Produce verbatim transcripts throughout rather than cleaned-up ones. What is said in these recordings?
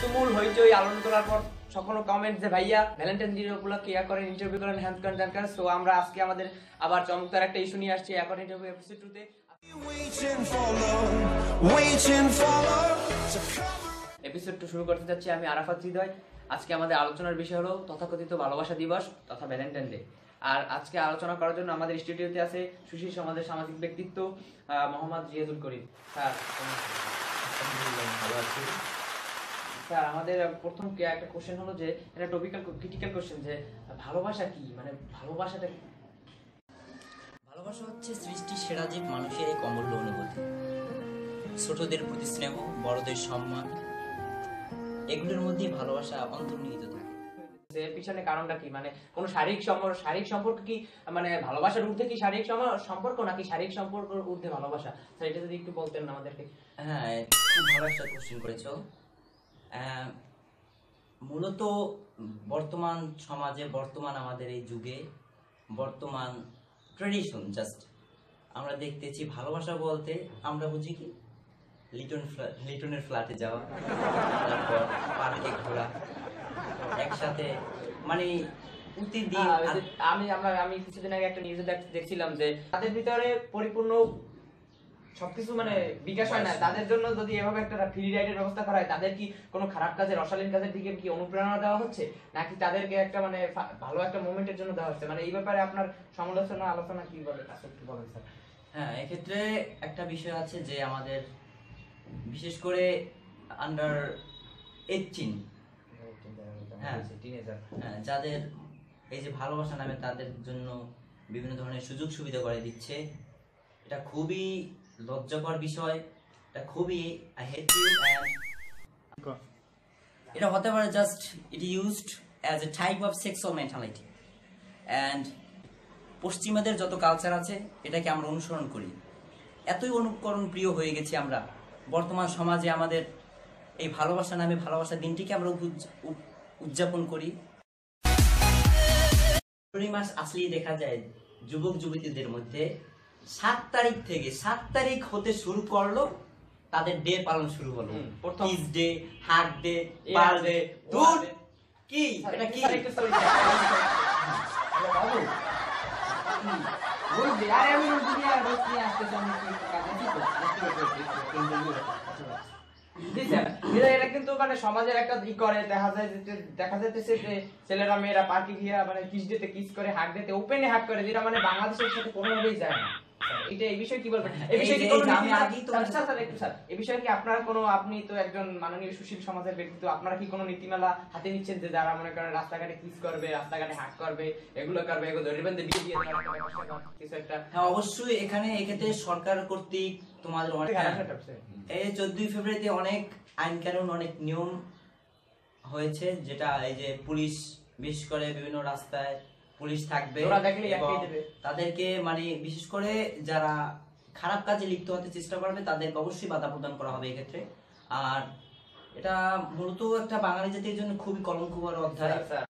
তুমুল হইচই আলোড়ন তোলার পর সকল কমেন্ট যে ভাইয়া ভ্যালেন্টাইন ডে উপলক্ষে ইয়া করেন, ইন্টারভিউ করেন, হ্যান্ড করেন, ত্যান করেন। সো আমরা আজকে আমাদের আবার চমৎকার একটা ইস্যু নিয়ে আসছি এখন ইন্টারভিউ এপিসোড টু তে। এপিসোড টু শুরু করতে যাচ্ছি আমি, আরাফাত হৃদয়। আজকে আমাদের আলোচনার বিষয় হলো তথাকথিত ভালোবাসা দিবস তথা ভ্যালেন্টাইন ডে। আর আজকে আলোচনা করার জন্য আমাদের স্টুডিওতে আছে সুশীল সমাজের সামাজিক ব্যক্তিত্ব মোহাম্মদ রিয়াজুল করিম স্যার। ভালো আছি স্যার। আমাদের প্রথম একটা কোশ্চেন হলো যে এটা টপিক্যাল ক্রিটিক্যাল কোশ্চেন যে ভালোবাসা কি, মানে ভালোবাসাটা কি? ভালোবাসা হচ্ছে সৃষ্টির সেরা জীব, মানুষের এক অমূল্য অনুভূতি। ছোটদের প্রতি স্নেহ, বড়দের সম্মান, এগুলোর মধ্যেই ভালোবাসা অন্তর্নিহিত থাকে। এর পিছনে কারণটা কি? মানে কোন শারীরিক সম্পর্ক, শারীরিক সম্পর্ক কি মানে ভালোবাসার ঊর্ধ্বে কি শারীরিক সম্পর্ক, নাকি শারীরিক সম্পর্কের ঊর্ধ্বে ভালোবাসা? স্যার এটা যদি একটু বলতেন আমাদেরকে। হ্যাঁ, খুব ভালো একটা কোশ্চেন করেছো। মূলত বর্তমান সমাজে, বর্তমান আমাদের এই যুগে, বর্তমান ট্রেডিশন জাস্ট আমরা দেখতেছি ভালোবাসা বলতে আমরা বুঝি কি লিটন লিটনের ফ্ল্যাটে যাওয়া, তারপর পার্কে ঘোরা, একসাথে, মানে প্রতিদিন। আমি আমরা আমি কিছুদিন আগে একটা নিউজে দেখছিলাম যে তাদের ভিতরে পরিপূর্ণ সবকিছু মানে বিকাশ হয় না, তাদের জন্য যদি এভাবে একটা ফ্রি রাইডের ব্যবস্থা করা হয়, তাদের কি কোনো খারাপ কাজের, অশালীন কাজের দিকে কি অনুপ্রেরণা দেওয়া হচ্ছে, নাকি তাদেরকে একটা মানে ভালো একটা মোমেন্টের জন্য দেওয়া হচ্ছে? মানে এই ব্যাপারে আপনার সমালোচনা আলোচনা কি বলে একটু বলেন স্যার। হ্যাঁ, এক্ষেত্রে একটা বিষয় আছে যে আমাদের বিশেষ করে আন্ডার এইটিন, হ্যাঁ যাদের এই যে ভালোবাসা নামে তাদের জন্য বিভিন্ন ধরনের সুযোগ সুবিধা করে দিচ্ছে, এটা খুবই লজ্জাকর বিষয়। এটা খুবই এটা হতে পারে just it used as a type of sexual mentality. And পশ্চিমাদের যত কালচার আছে এটাকে আমরা অনুসরণ করি, এতই অনুকরণ প্রিয় হয়ে গেছি আমরা বর্তমান সমাজে। আমাদের এই ভালোবাসা নামে ভালোবাসা দিনটিকে আমরা উদযাপন করি। ফেব্রুয়ারি মাস আসলেই দেখা যায় যুবক যুবতীদের মধ্যে সাত তারিখ থেকে সাত তারিখ হতে শুরু করলো তাদের ডে পালন শুরু হলো। Kiss day, hug day, birthday, দূর কি এটা কি এটা কিন্তু মানে সমাজের একটা ই করে দেখা যায়, দেখা যাইতেছে যে ছেলেরা মেয়েরা পার্কে গিয়া মানে কিস ডেতে কিস করে, হাগ ডেতে ওপেনে হাগ করে, যেটা মানে বাংলাদেশের সাথে কোনোভাবেই যায় না। এটা এই বিষয়ে কি বলবেন? এই বিষয়ে কি আমি আগেই তো স্যার স্যার একটু স্যার এই বিষয়ে কি আপনারা কোনো, আপনি তো একজন মাননীয় সুশীল সমাজের ব্যক্তিত্ব, আপনারা কি কোনো নীতিমালা হাতে নিচ্ছেন যে যারা মনে করেন রাস্তাঘাটে কিস করবে, রাস্তাঘাটে হাগ করবে, এগুলো করবে, এগুলো ধরিবেন দিয়ে বিয়ে দিয়ে কিছু একটা? হ্যাঁ, অবশ্যই। এখানে এক্ষেত্রে সরকার কর্তৃক তোমাদের অনেক এই চোদ্দই ফেব্রুয়ারিতে অনেক আইন কানুন, অনেক নিয়ম হয়েছে, যেটা এই যে পুলিশ, বিশেষ করে বিভিন্ন রাস্তায় পুলিশ থাকবে, তাদেরকে মানে বিশেষ করে যারা খারাপ কাজে লিপ্ত হতে চেষ্টা করবে তাদেরকে অবশ্যই বাধা প্রদান করা হবে এক্ষেত্রে। আর এটা মূলত একটা বাঙালি জাতির জন্য খুবই কলঙ্ককর অধ্যায়।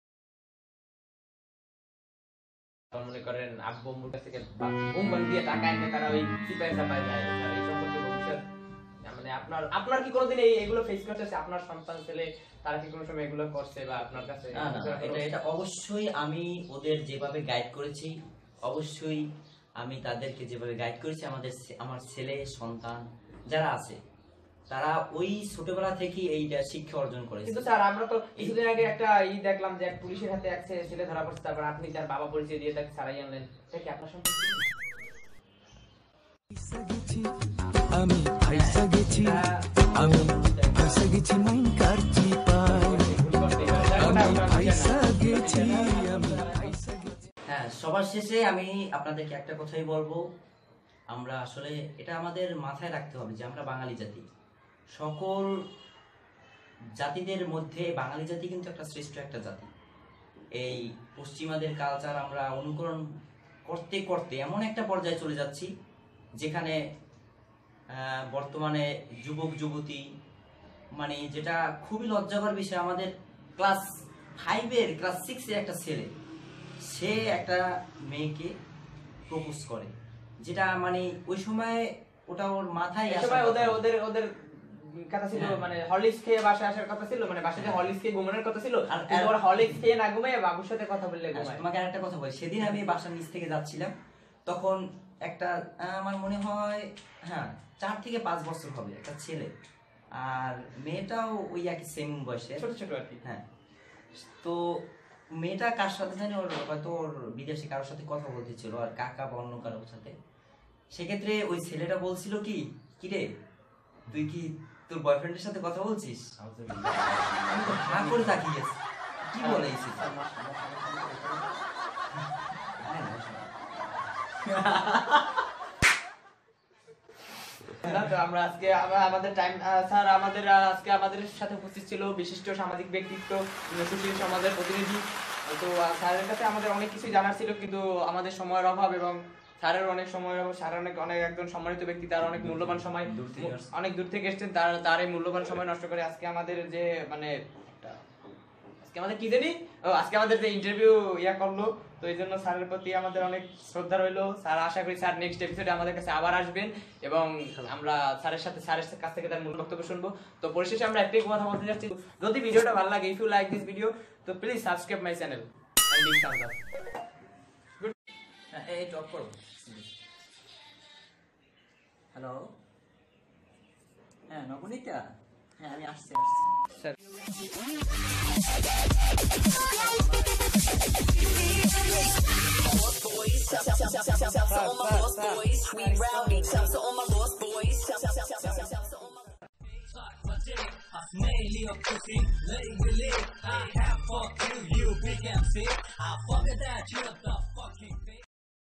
মনে করেন আব্বু আম্মুর কাছ থেকে বোম দিয়ে টাকা এনে তারা ওই চিপায় চাপায় যায়, এই সম্পর্কে ভবিষ্যৎ মানে আপনার আপনার কি কোনোদিন এই এগুলো ফেস করতেছে? আপনার সন্তান ছেলে তারা কি কোনো সময় এগুলো করছে বা আপনার কাছে? এটা এটা অবশ্যই আমি ওদের যেভাবে গাইড করেছি, অবশ্যই আমি তাদেরকে যেভাবে গাইড করেছি, আমাদের আমার ছেলে সন্তান যারা আছে তারা ওই ছোটবেলা থেকে এইটা শিক্ষা অর্জন করেছে। কিন্তু স্যার আমরা তো কিছুদিন আগে একটা ই দেখলাম যে এক পুলিশের হাতে এক ছেলে ধরা পড়ছে, তারপর আপনি তার বাবা পরিচয় দিয়ে তাকে ছাড়াই আনলেন, এটা কি আপনার সম্পর্কে? আমি ফাইসা গেছি, আমি ফাইসা গেছি মাইন কারচি পাই, আমি ফাইসা গেছি, আমি ফাইসা গেছি। হ্যাঁ, সবার শেষে আমি আপনাদেরকে একটা কথাই বলবো, আমরা আসলে এটা আমাদের মাথায় রাখতে হবে যে আমরা বাঙালি জাতি। সকল জাতিদের মধ্যে বাঙালি জাতি কিন্তু একটা শ্রেষ্ঠ একটা জাতি। এই পশ্চিমাদের কালচার আমরা অনুকরণ করতে করতে এমন একটা পর্যায়ে চলে যাচ্ছি যেখানে বর্তমানে যুবক যুবতী, মানে যেটা খুবই লজ্জাকর বিষয়, আমাদের ক্লাস ফাইভের ক্লাস সিক্সের একটা ছেলে, সে একটা মেয়েকে প্রপোজ করে, যেটা মানে ওই সময় ওটা ওর মাথায় আসে। ওদের ওদের ওদের কথা ছিল, হ্যাঁ। মানে হরলিক্স খেয়ে বাসায় আসার কথা ছিল, মানে বাসায় হরলিক্স খেয়ে ঘুমানোর কথা ছিল, আর কিন্তু ওরা হরলিক্স খেয়ে না ঘুমিয়ে বাবুর সাথে কথা বললে আচ্ছা, ঘুমায়। তোমাকে আরেকটা কথা বলি, সেদিন আমি বাসার নিচ থেকে যাচ্ছিলাম, তখন একটা আহ, আমার মনে হয় হ্যাঁ চার থেকে পাঁচ বছর হবে একটা ছেলে, আর মেয়েটাও ওই একই সেম বয়সের, ছোট ছোট আর কি। হ্যাঁ। তো মেয়েটা কার সাথে জানি, ওর হয়তো ওর বিদেশে কারোর সাথে কথা বলতেছিল, আর কাকা বা অন্য কারোর সাথে। সেক্ষেত্রে ওই ছেলেটা বলছিল কি, কিরে তুই কি তোর বয়ফ্রেন্ডের সাথে কথা বলছিস? আমি তো হা করে তাকিয়ে গেছি, কি বলে এই ছেলে? না তো আমরা আজকে আমরা আমাদের টাইম স্যার আমাদের আহ, আজকে আমাদের সাথে উপস্থিত ছিল বিশিষ্ট সামাজিক ব্যক্তিত্ব, সুশীল সমাজের প্রতিনিধি। তো আহ, স্যারের কাছে আমাদের অনেক কিছু জানার ছিল, কিন্তু আমাদের সময়ের অভাব এবং স্যারের অনেক সময়ের অভাব, স্যার অনেক অনেক একজন সম্মানিত ব্যক্তি, তার অনেক মূল্যবান সময়, দূর থেকে আসছে। অনেক দূর থেকে এসেছেন, তার তার এই মূল্যবান সময় নষ্ট করে আজকে আমাদের যে মানে একটা আজকে আমাদের কি জানি ও আজকে আমাদের যে ইন্টারভিউ ইয়া করলো, তো এই জন্য স্যারের প্রতি আমাদের অনেক শ্রদ্ধা রইলো। স্যার আশা করি স্যার নেক্সট এপিসোডে আমাদের কাছে আবার আসবেন এবং আমরা স্যারের সাথে স্যারের কাছ থেকে তার মূল বক্তব্য শুনবো। তো পরিশেষে আমরা একটাই কথা বলতে যাচ্ছি, যদি ভিডিওটা ভালো লাগে, if you like this video, তো please subscribe my channel and big thumbs up. হ্যাঁ, এই ড্রপ করো। হ্যালো, হ্যাঁ নবনীতা, হ্যাঁ আমি আসছি আসছি sir Mainly a pussy, lay with it. I have fucked you, you big M C. I fuck that, you're the